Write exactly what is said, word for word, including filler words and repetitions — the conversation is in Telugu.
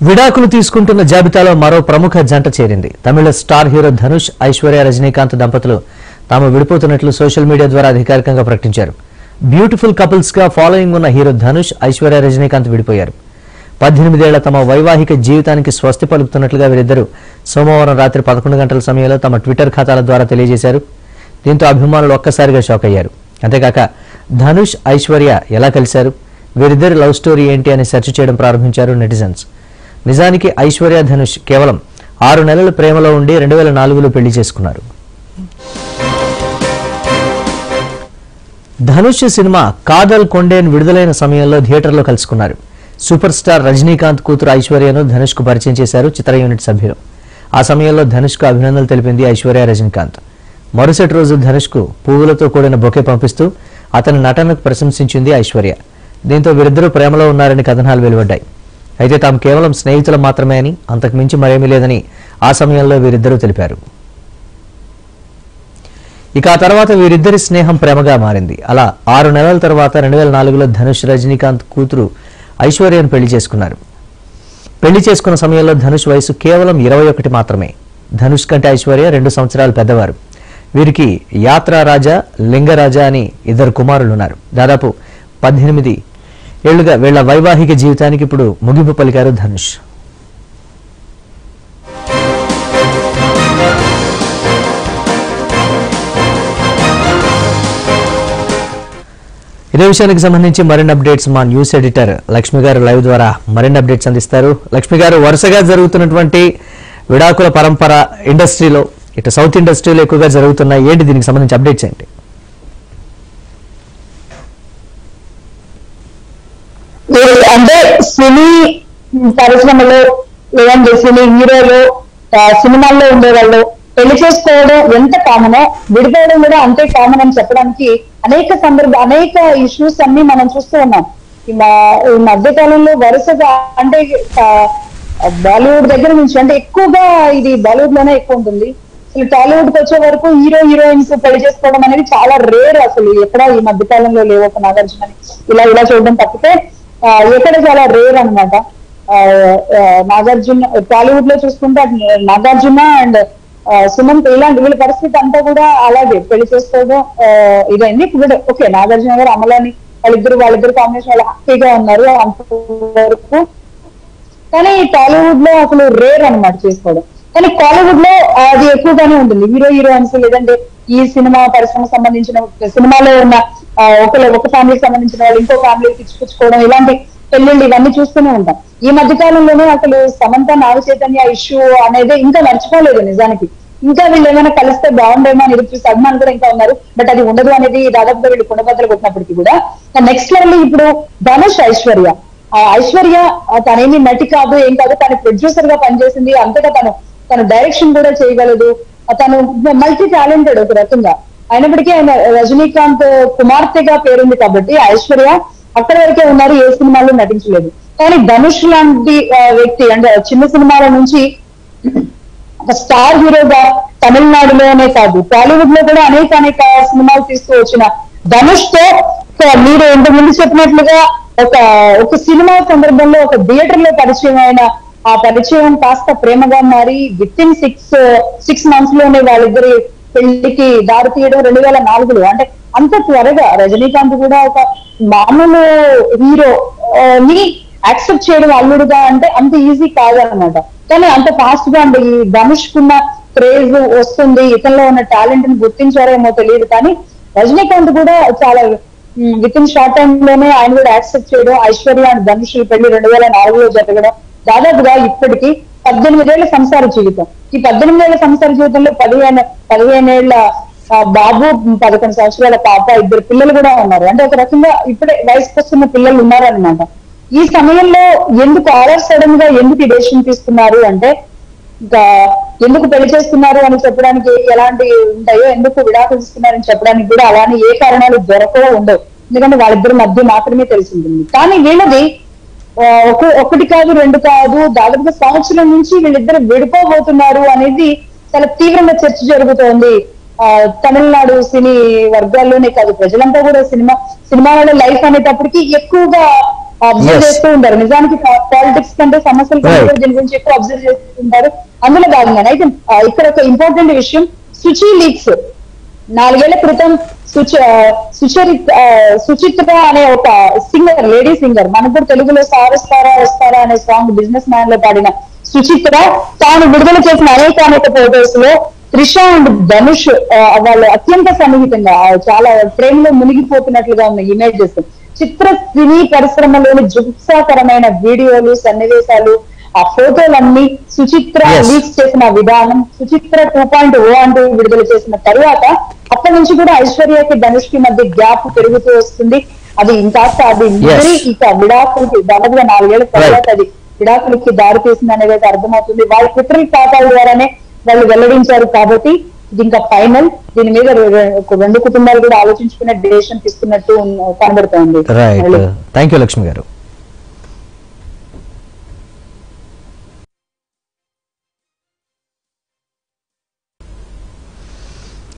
విడాకులు తీసుకుంటున్న జాబితాలో మరో ప్రముఖ జంట చేరింది. తమిళ స్టార్ హీరో ధనుష్, ఐశ్వర్య రజనీకాంత్ దంపతులు తాము విడిపోతున్నట్లు సోషల్ మీడియా ద్వారా అధికారికంగా ప్రకటించారు. బ్యూటిఫుల్ కపుల్స్ గా ఫాలోయింగ్ ఉన్న హీరో ధనుష్, ఐశ్వర్య రజనీకాంత్ విడిపోయారు. పద్దెనిమిదేళ్ల తమ వైవాహిక జీవితానికి స్వస్తి పలుకుతున్నట్లుగా వీరిద్దరూ సోమవారం రాత్రి పదకొండు గంటల సమయంలో తమ ట్విట్టర్ ఖాతాల ద్వారా తెలియజేశారు. దీంతో అభిమానులు ఒక్కసారిగా షాక్ అయ్యారు. అంతేకాక ధనుష్, ఐశ్వర్య ఎలా కలిశారు, వీరిద్దరి లవ్ స్టోరీ ఏంటి అని సెర్చ్ చేయడం ప్రారంభించారు నెటిజన్స్. నిజానికి ఐశ్వర్య, ధనుష్ కేవలం ఆరు నెలల ప్రేమలో ఉండి రెండు వేల నాలుగులో పెళ్లి చేసుకున్నారు. ధనుష్ సినిమా కాదల్ కొండేన్ విడుదలైన సమయంలో థియేటర్లో కలుసుకున్నారు. సూపర్ స్టార్ రజనీకాంత్ కూతురు ఐశ్వర్యను ధనుష్ కు పరిచయం చేశారు చిత్ర యూనిట్ సభ్యులు. ఆ సమయంలో ధనుష్ కు అభినందనలు తెలిపింది ఐశ్వర్య రజనీకాంత్. మరుసటి రోజు ధనుష్ కు పువ్వులతో కూడిన బొకే పంపిస్తూ అతని నటనకు ప్రశంసించింది ఐశ్వర్య. దీంతో వీరిద్దరూ ప్రేమలో ఉన్నారని కథనాలు వెలువడ్డాయి. అయితే తాము కేవలం స్నేహితులు మాత్రమే అని, అంతకు మించి మరేమీ లేదని ఆ సమయంలో వీరిద్దరూ తెలిపారు. ఇక ఆ తర్వాత వీరిద్దరి స్నేహం ప్రేమగా మారింది. అలా ఆరు నెలల తర్వాత రెండు వేల నాలుగులో ధనుష్ రజనీకాంత్ కూతురు ఐశ్వర్యను పెళ్లి చేసుకున్నారు. పెళ్లి చేసుకున్న సమయంలో ధనుష్ వయసు కేవలం ఇరవై ఒకటి మాత్రమే. ధనుష్ కంటే ఐశ్వర్య రెండు సంవత్సరాలు పెద్దవారు. వీరికి యాత్రా రాజా, లింగరాజా అని ఇద్దరు కుమారులున్నారు. దాదాపు పద్దెనిమిది ఏళ్లుగా వీళ్ల వైవాహిక జీవితానికి ఇప్పుడు ముగింపు పలికారు ధనుష్. ఇదే విషయానికి సంబంధించి మరిన్ని అప్డేట్స్ మా న్యూస్ ఎడిటర్ లక్ష్మి గారు లైవ్ ద్వారా మరిన్ని అప్డేట్స్ అందిస్తారు. లక్ష్మి గారు, వరుసగా జరుగుతున్నటువంటి విడాకుల పరంపర ఇండస్ట్రీలో, ఇటు సౌత్ ఇండస్ట్రీలో ఎక్కువగా జరుగుతున్నాయి. ఏంటి దీనికి సంబంధించి అప్డేట్స్ ఏంటి? అంటే సినీ పరిశ్రమలో లేదంటే సినీ హీరోలు సినిమాల్లో ఉండేవాళ్ళు పెళ్లి చేసుకోవడం ఎంత కామనో విడిపోవడం కూడా అంతే కామన్ అని చెప్పడానికి అనేక సందర్భ అనేక ఇష్యూస్ అన్ని మనం చూస్తూ ఉన్నాం. ఈ మధ్య కాలంలో వరుసగా అంటే బాలీవుడ్ దగ్గర నుంచి అంటే ఎక్కువగా ఇది బాలీవుడ్ లోనే ఎక్కువ ఉంటుంది. అసలు టాలీవుడ్ కి వచ్చే వరకు హీరో హీరోయిన్స్ పెళ్లి చేసుకోవడం అనేది చాలా రేర్. అసలు ఎక్కడ ఈ మధ్య కాలంలో లేవు. ఒక నాగార్జున ఇలా ఇలా చూడడం తప్పితే ఎక్కడ చాలా రేర్ అనమాట. నాగార్జున టాలీవుడ్ లో చూసుకుంటే నాగార్జున అండ్ సుమంత్ ఇలాంటి వీళ్ళ పరిస్థితి అంతా కూడా అలాగే పెళ్లి చేసుకోవడం ఇదైంది. ఇప్పుడు ఓకే, నాగార్జున గారు అమలాని వాళ్ళిద్దరు వాళ్ళిద్దరు కాంబినేషన్ వాళ్ళు హ్యాపీగా ఉన్నారు అంతవరకు. కానీ టాలీవుడ్ లో అసలు రేర్ అనమాట చేసుకోవడం. కానీ కాలీవుడ్ లో అది ఎక్కువగానే ఉంటుంది. హీరో హీరోయిన్స్ లేదంటే ఈ సినిమా పరిశ్రమకు సంబంధించిన సినిమాలో ఉన్న ఒక ఒక ఫ్యామిలీకి సంబంధించిన వాళ్ళు ఇంకో ఫ్యామిలీకి ఇచ్చిపుచ్చుకోవడం, ఇలాంటి పెళ్లిళ్ళు ఇవన్నీ చూస్తూనే ఉంటాం. ఈ మధ్య కాలంలోనే అసలు సమంత నాగ చైతన్య ఇష్యూ అనేది ఇంకా మర్చిపోలేదు. నిజానికి ఇంకా వీళ్ళు ఏమైనా కలిస్తే బాగుండేమో అని ఎదురు చూసి అభిమానులు కూడా ఇంకా ఉన్నారు. బట్ అది ఉండదు అనేది దాదాపుగా వీళ్ళు కుండబద్దలు కొట్టినప్పటికీ కూడా నెక్స్ట్ లెవెల్ ఇప్పుడు ధనుష్, ఐశ్వర్య. ఆ ఐశ్వర్య తనేమి నటి కాదు, ఏం కాదు, తను ప్రొడ్యూసర్ గా పనిచేసింది. అంతగా తను తను డైరెక్షన్ కూడా చేయగలదు. తను మల్టీ టాలెంటెడ్ ఒక రకంగా. అయినప్పటికీ ఆయన రజనీకాంత్ కుమార్తెగా పేరుంది కాబట్టి ఐశ్వర్య అక్కడి వరకే ఉన్నారు, ఏ సినిమాలో నటించలేదు. కానీ ధనుష్ లాంటి వ్యక్తి అంటే చిన్న సినిమాల నుంచి ఒక స్టార్ హీరోగా తమిళనాడులోనే కాదు టాలీవుడ్ లో కూడా అనేక అనేక సినిమాలు తీస్తూ వచ్చిన ధనుష్ తో మీరు ఇంతకుముందు చెప్పినట్లుగా ఒక ఒక సినిమా సందర్భంలో ఒక థియేటర్ లో పరిచయం అయిన ఆ పరిచయం కాస్త ప్రేమగా మారి within six six months లోనే వాళ్ళిద్దరి పెళ్లికి దారి తీయడం రెండు వేల నాలుగులో. అంటే అంత త్వరగా రజనీకాంత్ కూడా ఒక మామూలు హీరో ని యాక్సెప్ట్ చేయడం అల్లుడుగా అంటే అంత ఈజీ కాదనమాట. కానీ అంత ఫాస్ట్ గా అంటే ఈ ధనుష్ కున్న క్రేజ్ వస్తుంది, ఇతనిలో ఉన్న టాలెంట్ ని గుర్తించారేమో తెలియదు. కానీ రజనీకాంత్ కూడా చాలా విత్ ఇన్ షార్ట్ టైమ్ లోనే ఆయన కూడా యాక్సెప్ట్ చేయడం, ఐశ్వర్య అండ్ ధనుష్ పెళ్లి రెండు వేల నాలుగులో జరగడం, దాదాపుగా ఇప్పటికీ పద్దెనిమిదేళ్ల సంసార జీవితం. ఈ పద్దెనిమిదేళ్ల సంసార జీవితంలో పదిహేను పదిహేనేళ్ల బాబు, పదకొండు సంవత్సరాల పాప, ఇద్దరు పిల్లలు కూడా ఉన్నారు. అంటే ఒక రకంగా ఇప్పుడే వయసుకు వస్తున్న పిల్లలు ఉన్నారనమాట. ఈ సమయంలో ఎందుకు ఆర్డర్ సడన్ గా ఎందుకు ఈ డెసిషన్ తీసుకున్నారు అంటే ఇంకా ఎందుకు పెళ్లి చేస్తున్నారు అని చెప్పడానికి ఎలాంటి ఉంటాయో, ఎందుకు విడాకులు ఇస్తున్నారని చెప్పడానికి కూడా అలానే ఏ కారణాలు దొరకవో ఉండవు. ఎందుకంటే వాళ్ళిద్దరి మధ్య మాత్రమే తెలిసి ఉంటుంది. కానీ వీళ్ళది ఒక ఒకటి కాదు, రెండు కాదు, దాదాపుగా సంవత్సరం నుంచి వీళ్ళిద్దరు విడిపోబోతున్నారు అనేది చాలా తీవ్రంగా చర్చ జరుగుతోంది. ఆ తమిళనాడు సినీ వర్గాల్లోనే కాదు, ప్రజలంతా కూడా సినిమా సినిమాల లైఫ్ అనేటప్పటికీ ఎక్కువగా అబ్జర్వ్ Yes. చేస్తూ ఉంటారు. నిజానికి పాలిటిక్స్ కంటే సమస్యల కంటే Right. కూడా దీని గురించి ఎక్కువ అబ్జర్వ్ చేస్తూ ఉంటారు. అందులో భాగంగానే అయితే ఆ, ఇక్కడ ఒక ఇంపార్టెంట్ విషయం, సుచి లీక్స్ నాలుగేళ్ల క్రితం సుచ సుచరిత ఆ, సుచిత్ర అనే ఒక సింగర్, లేడీ సింగర్, మనకు కూడా తెలుగులో సారస్తారా వస్తారా అనే సాంగ్ బిజినెస్ మ్యాన్ లో పాడిన సుచిత్ర తాను విడుదల చేసిన అనేక అనేక ఫోటోస్ లో త్రిష అండ్ ధనుష్ ఆ, వాళ్ళు అత్యంత సన్నిహితంగా ఆ, చాలా ప్రేమలో మునిగిపోతున్నట్లుగా ఉన్న ఇమేజెస్, చిత్ర సినీ పరిశ్రమలోని జుగుప్సాకరమైన వీడియోలు, సన్నివేశాలు, ఆ ఫోటోలన్నీ సుచిత్ర Yes. లీక్స్ చేసిన విధానం, సుచిత్ర టూ పాయింట్ ఓ అంటూ విడుదల చేసిన తరువాత అప్పటి నుంచి కూడా ఐశ్వర్యకి ధనుష్ కి మధ్య గ్యాప్ పెరుగుతూ వస్తుంది. అది ఇంకాస్త అది ముదిరి ఇక విడాకులకి దాదాపుగా నాలుగేళ్ల తర్వాత అది విడాకులకి దారి తీసింది అనేది అయితే అర్థమవుతుంది. వాళ్ళ ట్విట్టర్ ఖాతాల ద్వారానే వాళ్ళు వెల్లడించారు కాబట్టి ఇది ఇంకా ఫైనల్. దీని మీద రె- ఒక రెండు కుటుంబాలు కూడా ఆలోచించుకునే డెసిషన్ తీసుకున్నట్టు ఉన్న- కనబడుతోంది. రైట్, థ్యాంక్ యూ లక్ష్మి గారు.